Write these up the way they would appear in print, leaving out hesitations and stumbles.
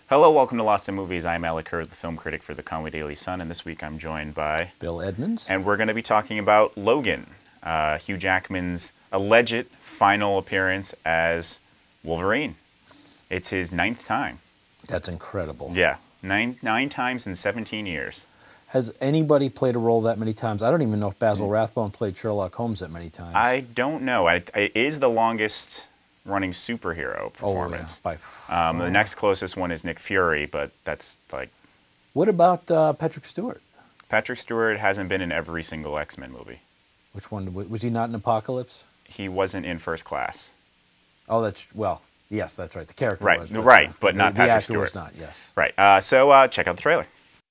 Hello, welcome to Lost in Movies. I'm Alec Kerr, the film critic for the Conway Daily Sun, and this week I'm joined by Bill Edmunds. And we're going to be talking about Logan, Hugh Jackman's alleged final appearance as Wolverine. It's his 9th time. That's incredible. Yeah, nine times in 17 years. Has anybody played a role that many times? I don't even know if Basil Rathbone played Sherlock Holmes that many times. I don't know. It is the longest running superhero performance. Oh, yeah, by far. The next closest one is Nick Fury, but that's like... What about Patrick Stewart? Patrick Stewart hasn't been in every single X-Men movie. Which one? Was he not in Apocalypse? He wasn't in First Class. Oh, well, yes, that's right. The character was. Right, but not Patrick Stewart. The actor was not, yes. Right, so check out the trailer.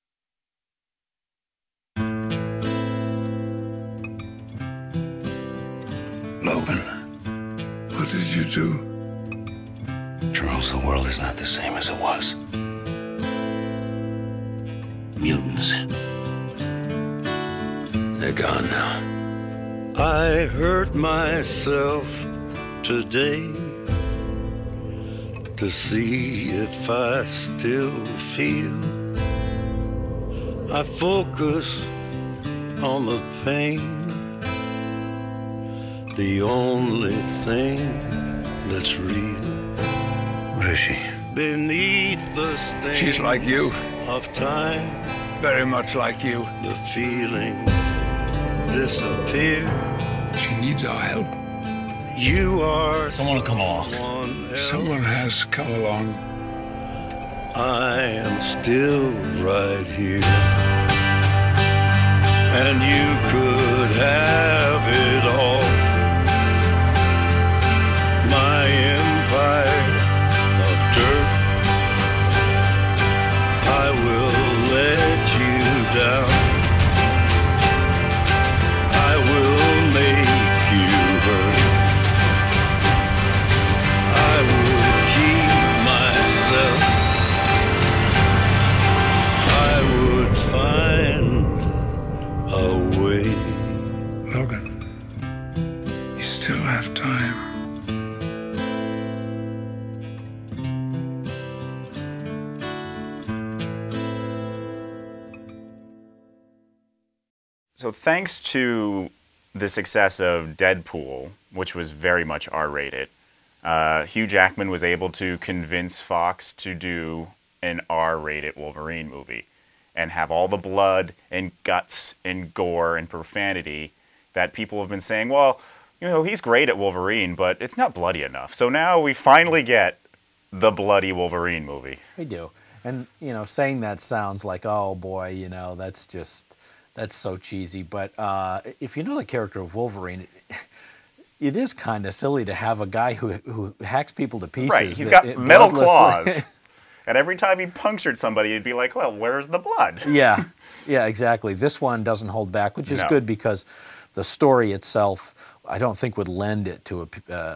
Logan, what did you do? Charles, the world is not the same as it was. Mutants. They're gone now. I hurt myself today to see if I still feel. I focus on the pain, the only thing that's real. What is she? Beneath the stain She's like you. Of time, Very much like you. the feelings disappear. She needs our help. You are Someone will come along. someone else. Someone has come along. I am still right here, and you could have it all. My empire of dirt, I will let you down. I will make you hurt. I will keep myself. I would find a way. Logan, you still have time. So thanks to the success of Deadpool, which was very much R-rated, Hugh Jackman was able to convince Fox to do an R-rated Wolverine movie and have all the blood and guts and gore and profanity that people have been saying, well, you know, he's great at Wolverine, but it's not bloody enough. So now we finally get the bloody Wolverine movie. We do. And, you know, saying that sounds like, oh, boy, you know, that's so cheesy. But if you know the character of Wolverine, it is kind of silly to have a guy who hacks people to pieces. Right, he's got metal claws. And every time he punctured somebody, you'd be like, well, where's the blood? Yeah, exactly. This one doesn't hold back, which is good because the story itself, I don't think would lend it to a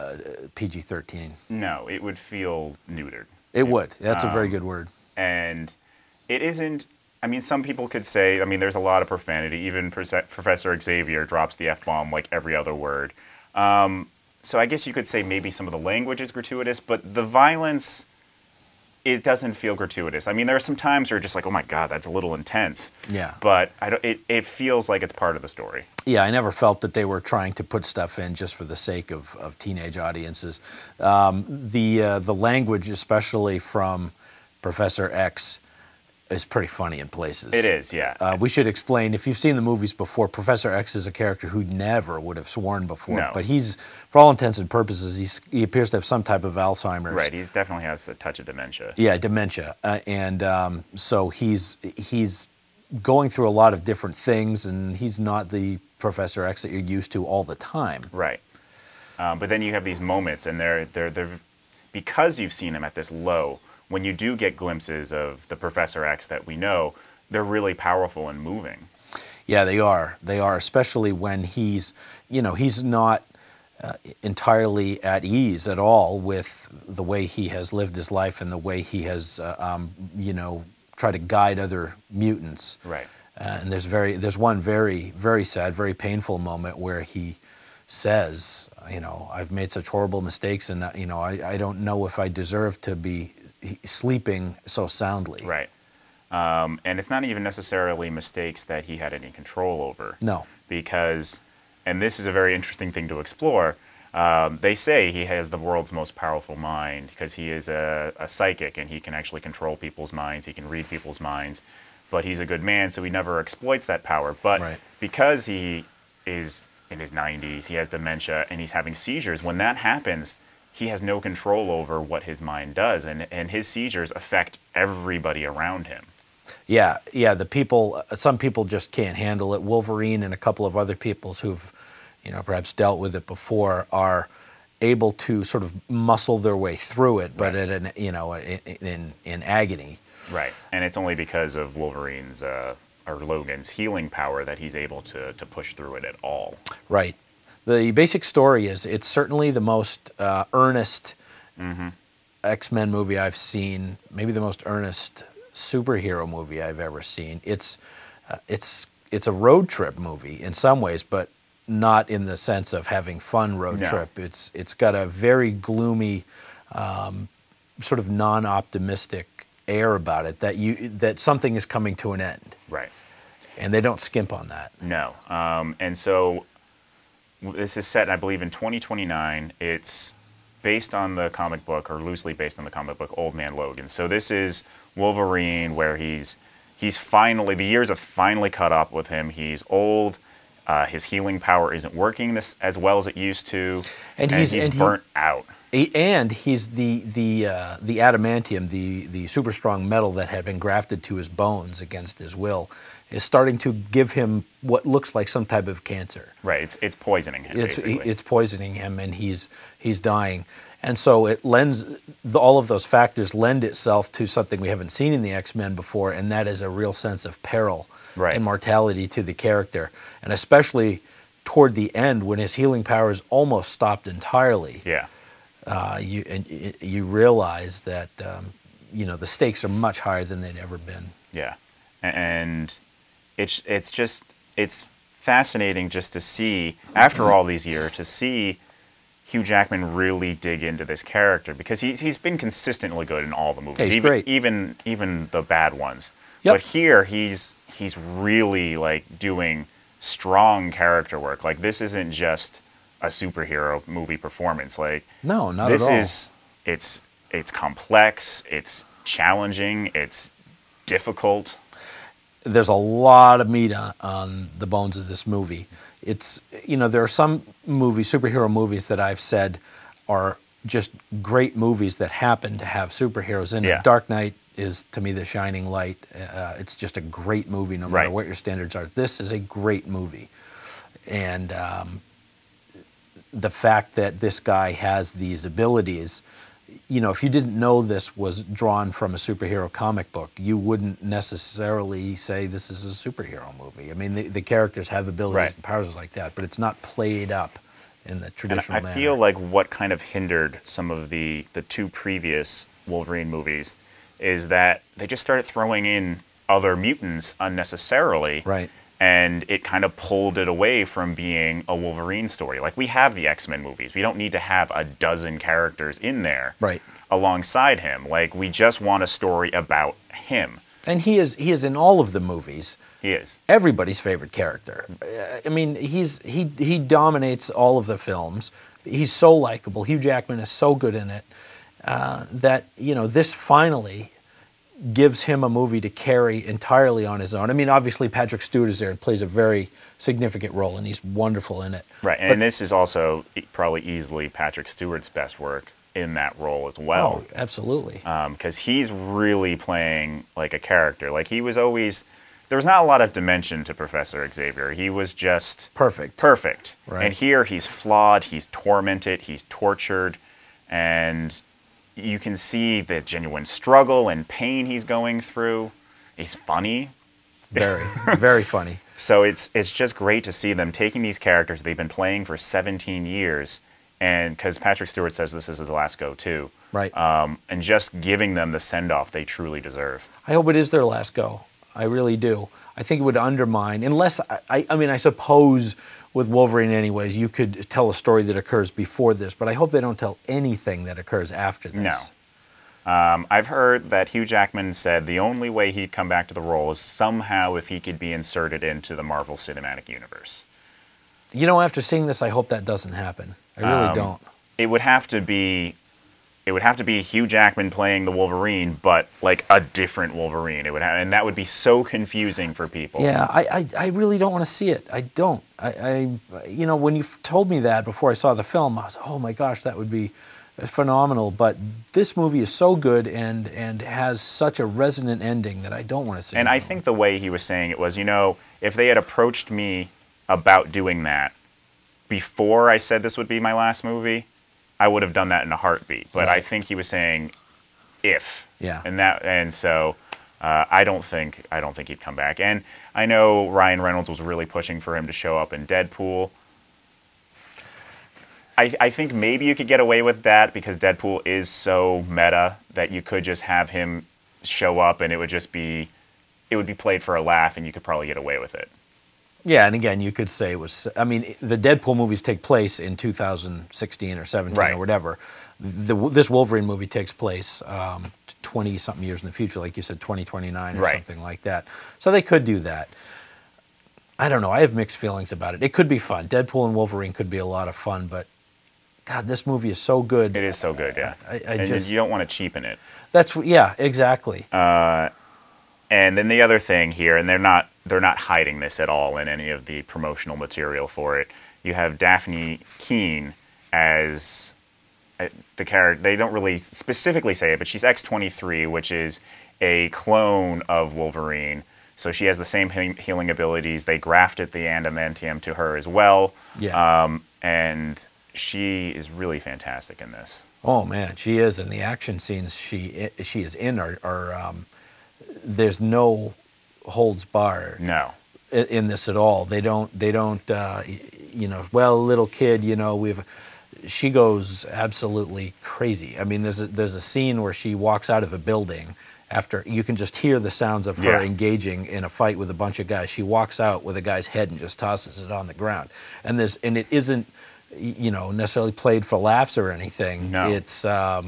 PG-13. No, it would feel neutered. It would. That's a very good word. And it isn't, I mean, some people could say, I mean, there's a lot of profanity. Even Professor Xavier drops the F-bomb like every other word. So I guess you could say maybe some of the language is gratuitous, but the violence, it doesn't feel gratuitous. I mean, there are some times where you're just like, oh my God, that's a little intense. Yeah. But it feels like it's part of the story. Yeah, I never felt that they were trying to put stuff in just for the sake of teenage audiences. The language, especially from Professor X, is pretty funny in places. It is, yeah. We should explain, if you've seen the movies before, Professor X is a character who never would have sworn before. No. But he's, for all intents and purposes, he appears to have some type of Alzheimer's. Right, he definitely has a touch of dementia. Yeah, dementia. So he's going through a lot of different things, and he's not the Professor X that you're used to all the time. Right. But then you have these moments, and they're because you've seen him at this low, when you do get glimpses of the Professor X that we know, they're really powerful and moving. Yeah, they are. They are, especially when he's not entirely at ease at all with the way he has lived his life and the way he has, tried to guide other mutants. Right. And there's one very, very sad, very painful moment where he says, I've made such horrible mistakes, and I don't know if I deserve to be sleeping so soundly. Right. And it's not even necessarily mistakes that he had any control over. No. Because, and this is a very interesting thing to explore, they say he has the world's most powerful mind because he is a psychic and he can actually control people's minds, he can read people's minds, but he's a good man, so he never exploits that power. But because he is in his 90s, he has dementia, and he's having seizures, when that happens, he has no control over what his mind does, and his seizures affect everybody around him. Yeah, some people just can't handle it. Wolverine and a couple of other people who've, perhaps dealt with it before are able to sort of muscle their way through it, but at an, in agony. Right, and it's only because of Wolverine's or Logan's healing power that he's able to push through it at all. Right. The basic story is it's certainly the most earnest X-Men movie I've seen, maybe the most earnest superhero movie I've ever seen. It's a road trip movie in some ways, but not in the sense of having fun road trip. It's got a very gloomy, sort of non-optimistic air about it that something is coming to an end. Right. And they don't skimp on that. No. And so this is set, I believe, in 2029. It's based on the comic book, or loosely based on the comic book, Old Man Logan. So this is Wolverine, where he's finally, the years have finally caught up with him. He's old. His healing power isn't working as well as it used to, and he's burnt out. And he's the adamantium, the super strong metal that had been grafted to his bones against his will, is starting to give him what looks like some type of cancer. Right, it's poisoning him. It's poisoning him, and he's dying. And so it lends, all of those factors lend itself to something we haven't seen in the X-Men before, and that is a real sense of peril and mortality to the character. And especially toward the end, when his healing powers almost stopped entirely, you realize that the stakes are much higher than they'd ever been. Yeah, and it's fascinating just to see, after all these years, to see Hugh Jackman really dig into this character, because he's been consistently good in all the movies, he's great. even the bad ones. Yep. But here he's really like doing strong character work. Like, this isn't just a superhero movie performance. Like, no, not at all. It's complex, it's challenging, it's difficult. There's a lot of meat on the bones of this movie. It's, there are some movies, superhero movies, that I've said are just great movies that happen to have superheroes in it. Dark Knight is, to me, the shining light. It's just a great movie, no matter what your standards are. This is a great movie. And the fact that this guy has these abilities, if you didn't know this was drawn from a superhero comic book, you wouldn't necessarily say this is a superhero movie. I mean, the characters have abilities and powers like that, but it's not played up in the traditional manner. I feel like what kind of hindered some of the two previous Wolverine movies is that they just started throwing in other mutants unnecessarily. Right. And it kind of pulled it away from being a Wolverine story. Like, we have the X-Men movies. We don't need to have a dozen characters in there alongside him. Like, we just want a story about him. And he is in all of the movies. He is. Everybody's favorite character. I mean, he dominates all of the films. He's so likable. Hugh Jackman is so good in it that, this finally gives him a movie to carry entirely on his own. I mean, obviously Patrick Stewart is there and plays a very significant role, and he's wonderful in it. Right, and this is also probably easily Patrick Stewart's best work in that role as well. Oh, absolutely. Because he's really playing like a character. Like, he was always, there was not a lot of dimension to Professor Xavier. He was just perfect. Perfect. Right. And here he's flawed, he's tormented, he's tortured, and you can see the genuine struggle and pain he's going through. He's funny. Very, very funny. So it's just great to see them taking these characters they've been playing for 17 years, and because Patrick Stewart says this is his last go too. Right. And just giving them the send-off they truly deserve. I hope it is their last go. I really do. I think it would undermine, unless, I mean, I suppose with Wolverine anyways, you could tell a story that occurs before this, but I hope they don't tell anything that occurs after this. No. I've heard that Hugh Jackman said the only way he'd come back to the role is somehow if he could be inserted into the Marvel Cinematic Universe. You know, after seeing this, I hope that doesn't happen. I really don't. It would have to be Hugh Jackman playing the Wolverine, but like a different Wolverine. It would have, and that would be so confusing for people. Yeah, I really don't want to see it. I don't. You know, when you told me that before I saw the film, I was, oh my gosh, that would be phenomenal. But this movie is so good and has such a resonant ending that I don't want to see it. And I think the way he was saying it was, you know, if they had approached me about doing that before I said this would be my last movie, I would have done that in a heartbeat. But Right. I think he was saying if. Yeah. And so I don't think he'd come back. And I know Ryan Reynolds was really pushing for him to show up in Deadpool. I think maybe you could get away with that because Deadpool is so meta that you could just have him show up and it would be played for a laugh and you could probably get away with it. Yeah, and again, you could say it was, I mean, the Deadpool movies take place in 2016 or 17 Right. or whatever. This Wolverine movie takes place 20-something years in the future, like you said, 2029 or Right. something like that. So they could do that. I don't know. I have mixed feelings about it. It could be fun. Deadpool and Wolverine could be a lot of fun, but God, this movie is so good. It is so good, yeah. And you don't want to cheapen it. Yeah, exactly. And then the other thing here, and they're not hiding this at all in any of the promotional material for it. You have Daphne Keane as the character. They don't really specifically say it, but she's X-23, which is a clone of Wolverine. So she has the same healing abilities. They grafted the adamantium to her as well. Yeah. And she is really fantastic in this. Oh man, she is. And the action scenes she is in are there's no holds barred. No. In this at all. They don't you know, well, little kid, you know, she goes absolutely crazy. I mean, there's a scene where she walks out of a building after you can just hear the sounds of her engaging in a fight with a bunch of guys. She walks out with a guy's head and just tosses it on the ground. And it isn't, you know, necessarily played for laughs or anything. No. It's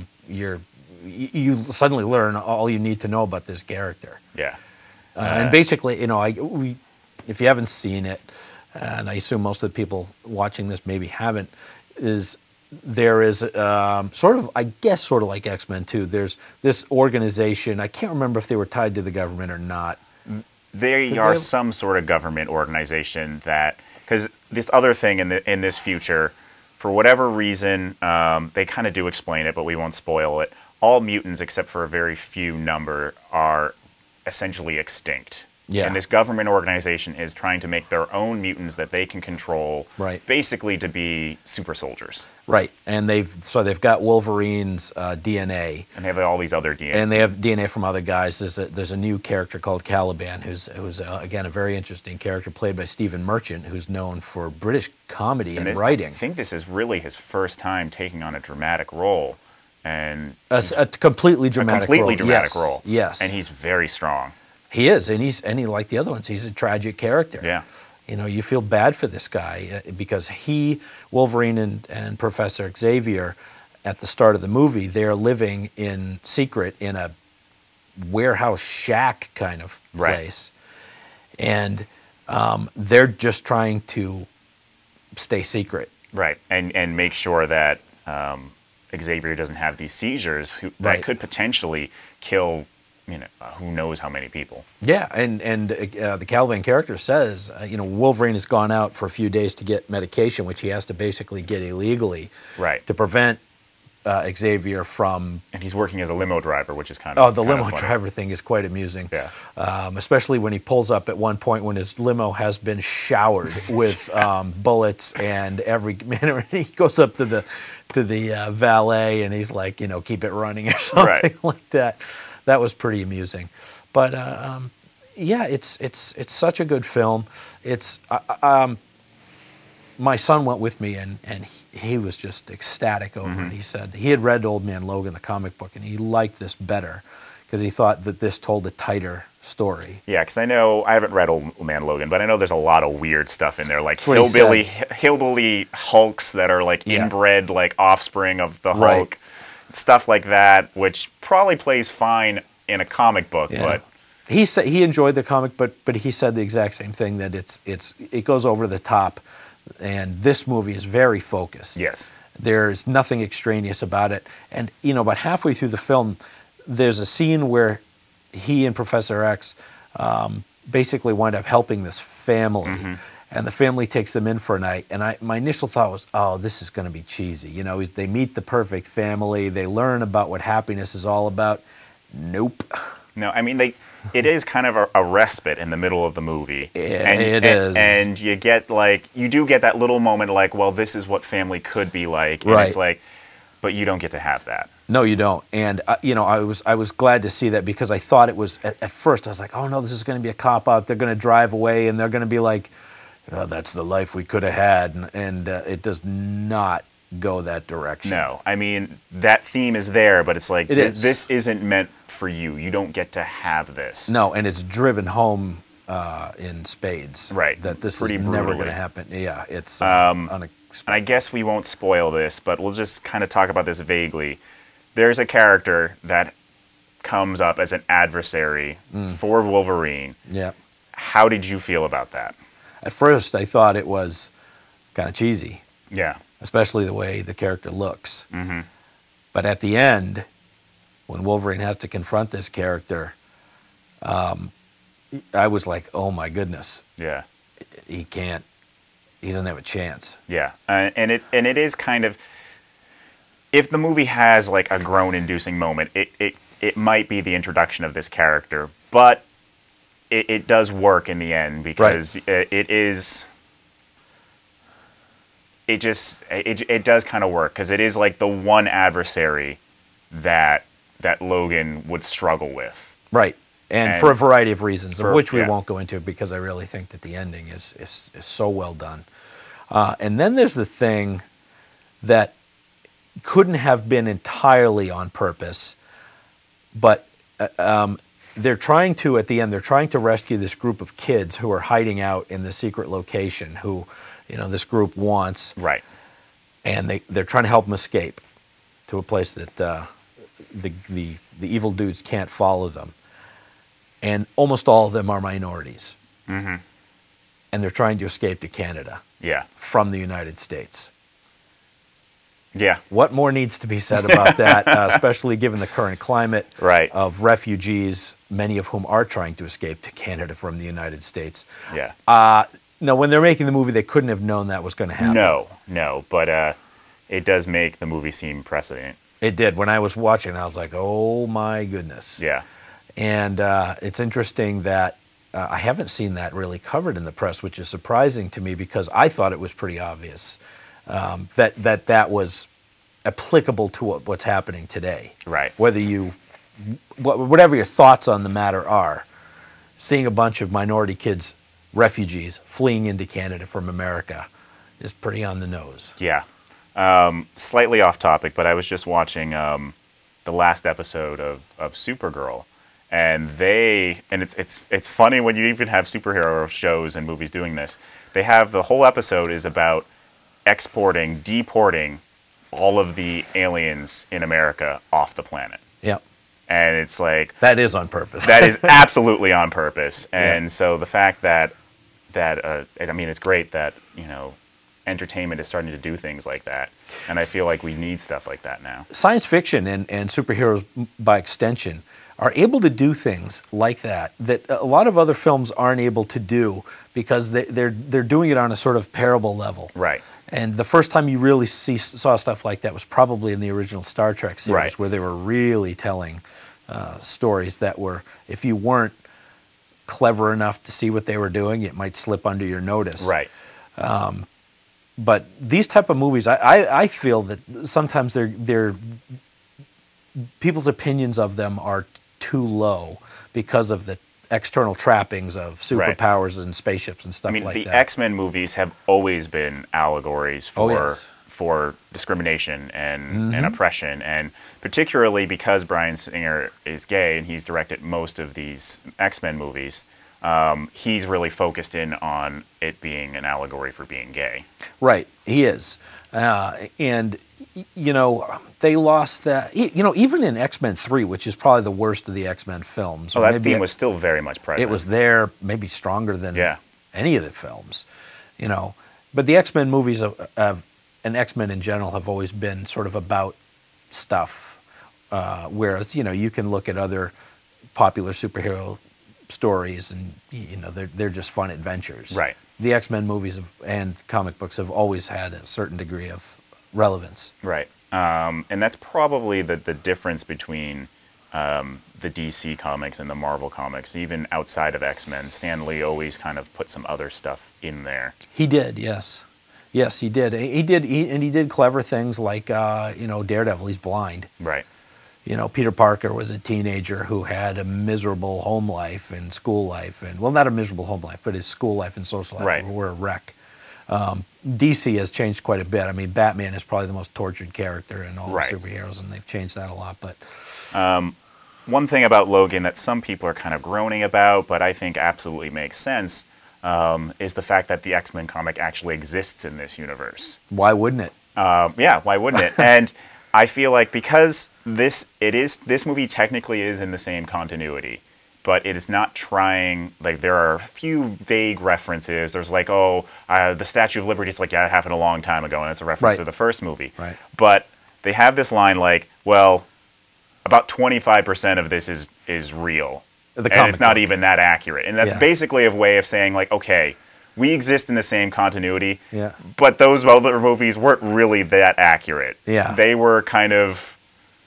you suddenly learn all you need to know about this character. Yeah. And basically, you know, if you haven't seen it, and I assume most of the people watching this maybe haven't, there is sort of like X-Men 2. There's this organization. I can't remember if they were tied to the government or not. They are some sort of government organization that, because this other thing in this future, for whatever reason, they kind of do explain it, but we won't spoil it. All mutants, except for a very few number, are essentially extinct. Yeah. And this government organization is trying to make their own mutants that they can control, basically to be super soldiers. Right, and they've got Wolverine's DNA, and they have all these other DNA, and they have DNA from other guys. There's a new character called Caliban, who's again a very interesting character played by Stephen Merchant, who's known for British comedy and writing. I think this is really his first time taking on a dramatic role, and a completely dramatic role. Yes, and he's very strong. He is, and he like the other ones, he's a tragic character. Yeah. You know, you feel bad for this guy because Wolverine and Professor Xavier, at the start of the movie, they're living in secret in a warehouse shack kind of place. And they're just trying to stay secret. Right, and make sure that Xavier doesn't have these seizures that could potentially kill, you know, who knows how many people. Yeah, and the Caliban character says, you know, Wolverine has gone out for a few days to get medication, which he has to basically get illegally, to prevent Xavier from. And he's working as a limo driver, which is kind of. Oh, the limo driver thing is quite amusing. Yeah. Especially when he pulls up at one point when his limo has been showered with bullets and he goes up to the valet and he's like, you know, keep it running or something like that. That was pretty amusing, but yeah, it's such a good film. It's my son went with me and he was just ecstatic over it. He said he had read Old Man Logan, the comic book, and he liked this better because he thought that this told a tighter story. Yeah, because I haven't read Old Man Logan, but I know there's a lot of weird stuff in there, like hillbilly Hulks that are like inbred, like offspring of the Hulk. stuff like that, which probably plays fine in a comic book, but he said he enjoyed the comic, but he said the exact same thing, that it goes over the top, and this movie is very focused. Yes. There's nothing extraneous about it, and about halfway through the film, there's a scene where he and Professor X basically wind up helping this family, and the family takes them in for a night. And my initial thought was, oh, this is going to be cheesy. They meet the perfect family, they learn about what happiness is all about. Nope. No, I mean it is kind of a respite in the middle of the movie. It is. And you get you do get that little moment well, this is what family could be like. And it's but you don't get to have that. No, you don't. And I was glad to see that, because I thought it was, at first I was like, oh no, this is going to be a cop-out. They're going to drive away and they're going to be like, oh, that's the life we could have had. And it does not go that direction. No, I mean, that theme is there, but it's like, this isn't meant for you. You don't get to have this. No, and it's driven home in spades. Right. That this Pretty is brutally. never going to happen. Yeah, it's And I guess we won't spoil this, but we'll just kind of talk about this vaguely. There's a character that comes up as an adversary for Wolverine. Yeah. How did you feel about that? At first, I thought it was kind of cheesy. Yeah. Especially the way the character looks. Mm-hmm. But at the end, when Wolverine has to confront this character, I was like, oh my goodness. Yeah. He doesn't have a chance. Yeah. And it is kind of, if the movie has a groan-inducing moment, it might be the introduction of this character, but it does work in the end, because it does kind of work, because it is the one adversary that Logan would struggle with. Right. And for a variety of reasons, of which we yeah. won't go into, because I really think that the ending is so well done. And then there's the thing that couldn't have been entirely on purpose, but they're trying to, at the end, they're trying to rescue this group of kids who are hiding out in the secret location, who, this group wants. Right. And they're trying to help them escape to a place that the evil dudes can't follow them. And almost all of them are minorities. Mm-hmm. And they're trying to escape to Canada. Yeah. From the United States. Yeah. What more needs to be said about that, especially given the current climate of refugees, many of whom are trying to escape to Canada from the United States? Yeah. No, when they're making the movie, they couldn't have known that was going to happen. No, but it does make the movie seem precedent. It did. When I was watching, I was like, oh my goodness. Yeah. And it's interesting that I haven't seen that really covered in the press, which is surprising to me, because I thought it was pretty obvious that was applicable to what's happening today. Right. Whatever your thoughts on the matter are, seeing a bunch of minority kids, refugees, fleeing into Canada from America is pretty on the nose. Yeah. Slightly off topic, but I was just watching the last episode of Supergirl. And it's funny when you even have superhero shows and movies doing this. They have, the whole episode is about deporting all of the aliens in America off the planet. Yeah. And it's like... That is on purpose. That is absolutely on purpose. And so the fact that I mean, it's great that, entertainment is starting to do things like that. And I feel like we need stuff like that now. Science fiction and superheroes, by extension, are able to do things like that a lot of other films aren't able to do, because they're doing it on a sort of parable level. Right. And the first time you really saw stuff like that was probably in the original Star Trek series, where they were really telling stories that were, if you weren't clever enough to see what they were doing, it might slip under your notice. Right. But these type of movies, I feel that sometimes they're people's opinions of them are too low because of the external trappings of superpowers and spaceships and stuff like that. I mean, the X-Men movies have always been allegories for discrimination and oppression, and particularly because Bryan Singer is gay and he's directed most of these X-Men movies, he's really focused in on it being an allegory for being gay. Right, he is. And, you know, they lost that. You know, even in X-Men 3, which is probably the worst of the X-Men films. Oh, that theme was still very much present. It was there, maybe stronger than any of the films, you know. But the X-Men movies and X-Men in general have always been sort of about stuff. Whereas, you know, you can look at other popular superhero stories and, you know, they're just fun adventures. Right. The X-Men movies and comic books have always had a certain degree of relevance. Right. And that's probably the difference between the DC comics and the Marvel comics. Even outside of X-Men, Stan Lee always kind of put some other stuff in there. He did, yes. Yes, he did. He did clever things like, you know, Daredevil, he's blind. Right. You know, Peter Parker was a teenager who had a miserable home life and school life, and well, not a miserable home life, but his school life and social life were a wreck. DC has changed quite a bit. I mean, Batman is probably the most tortured character in all the superheroes, and they've changed that a lot. But one thing about Logan that some people are kind of groaning about, but I think absolutely makes sense, is the fact that the X-Men comic actually exists in this universe. Why wouldn't it? Yeah, why wouldn't it? And I feel like because this movie technically is in the same continuity, but it is not trying, like, there are a few vague references. There's like, oh, the Statue of Liberty, it's like, yeah, it happened a long time ago, and it's a reference to the first movie. Right. But they have this line like, well, about 25% of this is real. And it's not even that accurate. And that's basically a way of saying, like, okay, we exist in the same continuity, but those other movies weren't really that accurate. Yeah. They were kind of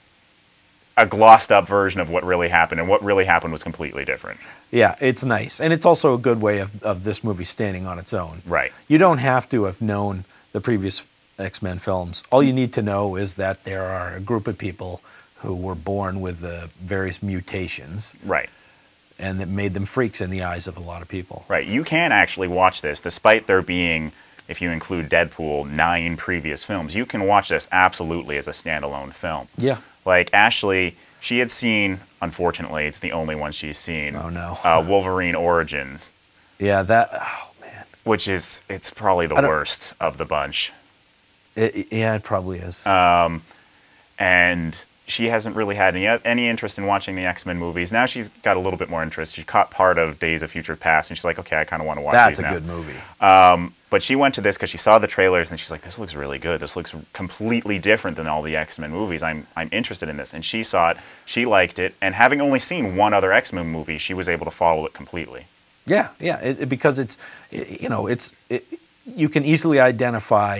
a glossed up version of what really happened, and what really happened was completely different. Yeah, it's nice. And it's also a good way of this movie standing on its own. Right. You don't have to have known the previous X-Men films. All you need to know is that there are a group of people who were born with the various mutations. Right. And that made them freaks in the eyes of a lot of people. Right. You can actually watch this, despite there being, if you include Deadpool, 9 previous films. You can watch this absolutely as a standalone film. Yeah. Like, Ashley, she had seen, unfortunately, it's the only one she's seen. Oh, no. Wolverine Origins. Yeah, oh, man. Which is, it's probably the worst of the bunch. Yeah, it probably is. And she hasn't really had any interest in watching the X-Men movies. Now she's got a little bit more interest. She caught part of Days of Future Past, and she's like, okay, I kind of want to watch these now. That's a good movie. But she went to this because she saw the trailers, and she's like, this looks really good. This looks completely different than all the X-Men movies. I'm interested in this. And she saw it. She liked it. And having only seen one other X-Men movie, she was able to follow it completely. Yeah, yeah, because you know, you can easily identify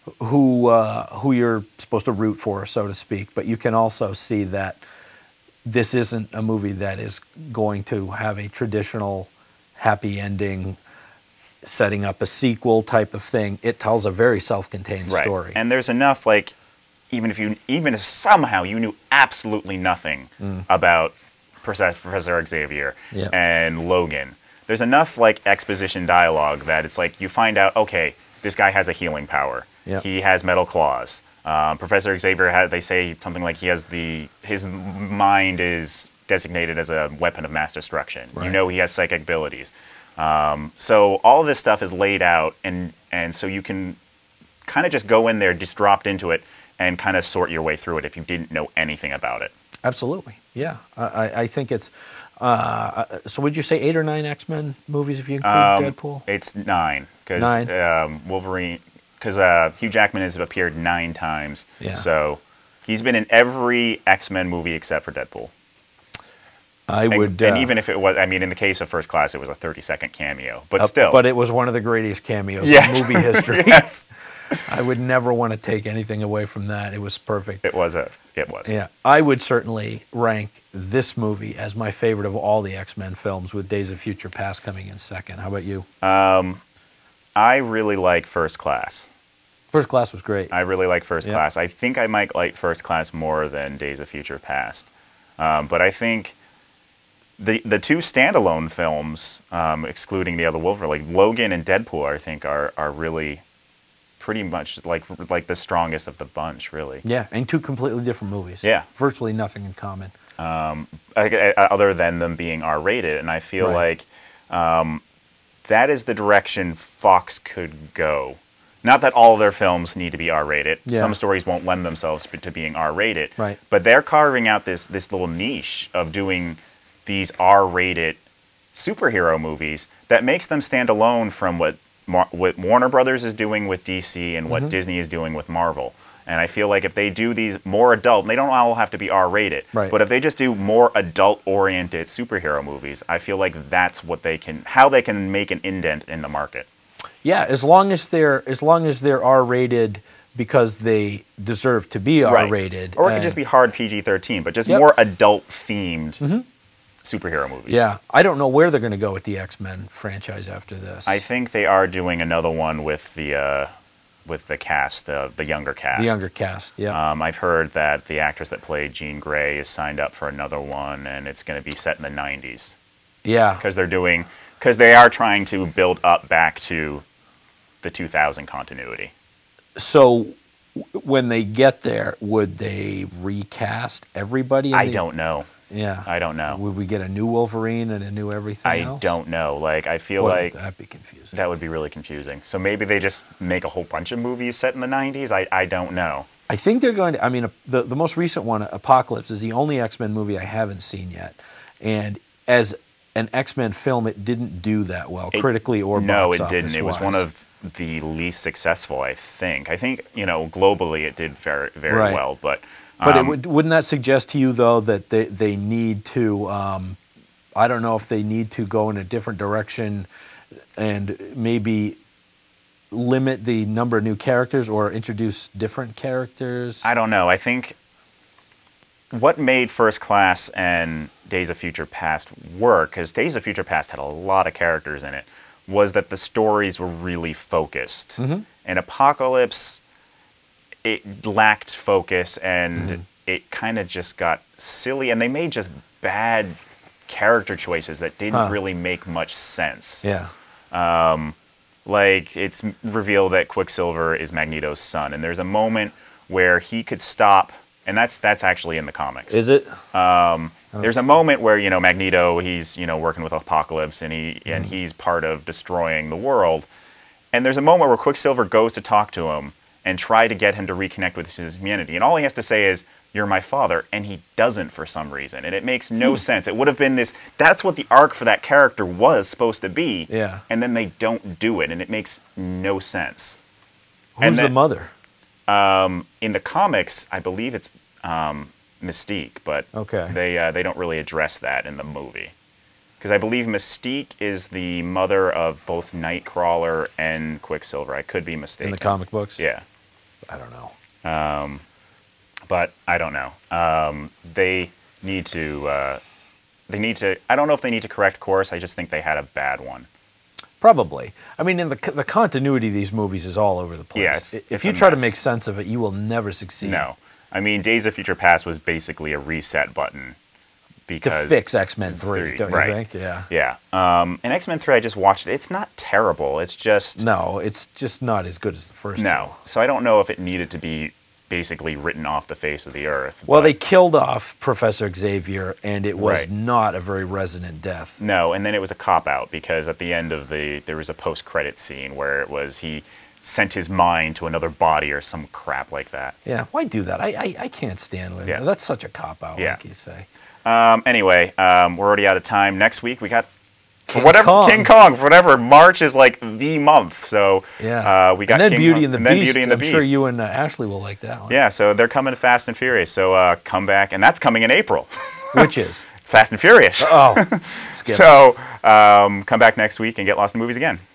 who you're supposed to root for, so to speak, but you can also see that this isn't a movie that is going to have a traditional happy ending, setting up a sequel type of thing. It tells a very self-contained story. And there's enough, like, even if somehow you knew absolutely nothing about Professor Xavier and Logan, there's enough, like, exposition dialogue that it's like you find out, okay, this guy has a healing power. Yep. He has metal claws. Professor Xavier they say something like his mind is designated as a weapon of mass destruction. Right. You know, he has psychic abilities. So all of this stuff is laid out, and so you can kind of just go in there, just dropped into it, and kind of sort your way through it if you didn't know anything about it. Absolutely, yeah. I think it's, so would you say 8 or 9 X-Men movies if you include Deadpool? It's 9, because Wolverine, because Hugh Jackman has appeared 9 times, so he's been in every X-Men movie except for Deadpool. And even if it was, I mean, in the case of First Class, it was a 30-second cameo, but still. But it was one of the greatest cameos in movie history. Yes. I would never want to take anything away from that. It was perfect. It was. Yeah. I would certainly rank this movie as my favorite of all the X-Men films, with Days of Future Past coming in second. How about you? I really like First Class. First Class was great. I really like First Class. I think I might like First Class more than Days of Future Past. But I think the 2 standalone films, excluding the other Wolverine, like Logan and Deadpool, I think are really pretty much like the strongest of the bunch, really. Yeah, and 2 completely different movies. Yeah. Virtually nothing in common. Other than them being R-rated. And I feel like that is the direction Fox could go. Not that all of their films need to be R-rated. Yeah. Some stories won't lend themselves to being R-rated. Right. But they're carving out this little niche of doing these R-rated superhero movies that makes them stand alone from what Warner Brothers is doing with DC and what Disney is doing with Marvel. And I feel like if they do these more adult, they don't all have to be R-rated, right. but if they just do more adult-oriented superhero movies, I feel like that's what how they can make an indent in the market. Yeah, as long as they're R-rated because they deserve to be R-rated. Right. Or it could just be hard PG-13, but just Yep. more adult-themed superhero movies. Yeah, I don't know where they're going to go with the X-Men franchise after this. I think they are doing another one with the cast, the younger cast. The younger cast, yeah. I've heard that the actress that played Jean Grey is signed up for another one, and it's going to be set in the 90s. Yeah. Because they are trying to build up back to the 2000 continuity. So when they get there, would they recast everybody? I don't know. Yeah. I don't know. Would we get a new Wolverine and a new everything else? I don't know. Like, I feel Boy, like that'd be confusing. that would be really confusing. So maybe they just make a whole bunch of movies set in the 90s? I don't know. I think they're going to, I mean, the most recent one, Apocalypse, is the only X-Men movie I haven't seen yet. And as an X-Men film, it didn't do that well, critically or box office-wise. No, it didn't. It was one of the least successful, I think. I think, globally it did very, very well, but... But wouldn't that suggest to you, though, that they need to, I don't know if they need to go in a different direction and maybe limit the number of new characters or introduce different characters? I don't know. I think what made First Class and Days of Future Past work, because Days of Future Past had a lot of characters in it, was that the stories were really focused. And Apocalypse... it lacked focus, and it kind of just got silly, and they made just bad character choices that didn't really make much sense. Yeah. Like, it's revealed that Quicksilver is Magneto's son, and there's a moment where he could stop, and that's actually in the comics. Is it? There's a moment where, Magneto, he's, working with Apocalypse, and he's part of destroying the world, and there's a moment where Quicksilver goes to talk to him, and try to get him to reconnect with his humanity. And all he has to say is, "You're my father," and he doesn't for some reason. And it makes no sense. It would have been this, that's what the arc for that character was supposed to be. Yeah. And then they don't do it, and it makes no sense. Who's the mother? In the comics, I believe it's Mystique, but they don't really address that in the movie. Because I believe Mystique is the mother of both Nightcrawler and Quicksilver. I could be mistaken. In the comic books? Yeah. I don't know. But I don't know. They need to, I don't know if they need to correct course. I just think they had a bad one. Probably. I mean, in the continuity of these movies is all over the place. Yeah, if you try to make sense of it, you will never succeed. No. I mean, Days of Future Past was basically a reset button. To fix X-Men 3, don't you think? Yeah. Yeah. And X-Men 3, I just watched it. It's not terrible. It's just... No, it's just not as good as the first two. No. So I don't know if it needed to be basically written off the face of the earth. Well, they killed off Professor Xavier, and it was not a very resonant death. No, and then it was a cop-out, because at the end of there was a post-credit scene where it was he sent his mind to another body or some crap like that. Yeah, why do that? I can't stand it. Yeah. That's such a cop-out, like you say. Anyway, we're already out of time. Next week we got King Kong. For whatever, March is like the month. So we got and then King Beauty and the Beast. Beauty and the I'm sure you and Ashley will like that one. Yeah, so they're coming to Fast and Furious. So come back, and that's coming in April. Which is Fast and Furious. Oh, skip. So come back next week and get lost in movies again.